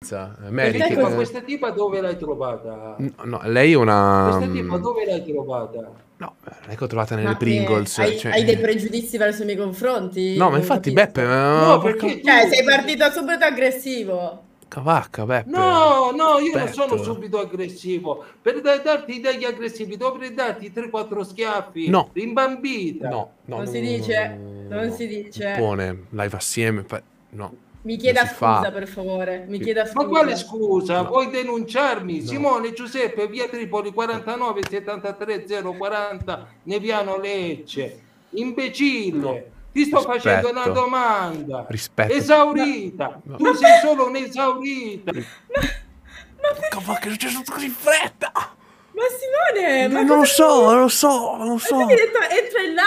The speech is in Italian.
Perché? Ma Merito. questa tipa dove l'hai trovata? No, lei è una... Questa tipa dove l'hai trovata? No, non è che ho trovata nelle Ma che Pringles, hai dei pregiudizi verso i miei confronti? No, ma Non infatti Beppe, capisco. No, porca... perché Cioè, tu... sei partito subito aggressivo. Cavacca, Beppe. No, no, io non sono Rispetto. subito aggressivo. Per darti degli aggressivi dovrei darti 3-4 schiaffi, No, rimbambita. no, Non no, si no, no, no, dice, no, non no. si Non dice. pone live assieme, no, Mi non chieda si fa. scusa, per favore. Mi Sì. chieda Ma quale scusa. scusa? No, Vuoi denunciarmi? no, Simone Giuseppe, via Tripoli 49 73 040 Neviano Lecce. no. Imbecille, ti sto facendo una Rispetto. domanda. Rispetto. Ma, Esaurita. No. Tu sei solo un'esaurita. ma Cavacca, perché? che è successo così in fretta? Ma Simone, ma Non lo cosa so, mi... non lo so, non lo Ma tu mi so. hai detto entra in